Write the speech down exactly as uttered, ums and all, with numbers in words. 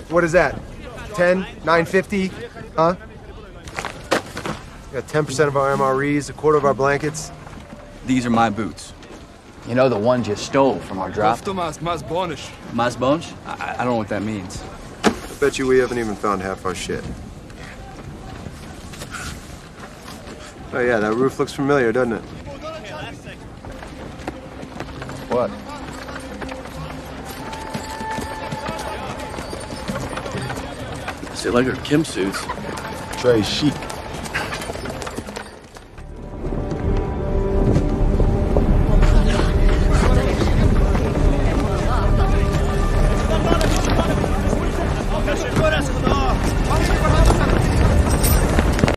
What is that? ten? nine fifty? Huh? Got ten percent of our M R Es, a quarter of our blankets. These are my boots. You know the ones you stole from our drop? Mas Bonch? I, I don't know what that means. I bet you we haven't even found half our shit. Oh yeah, that roof looks familiar, doesn't it? What? Is it like our Kim suits? Trey chic.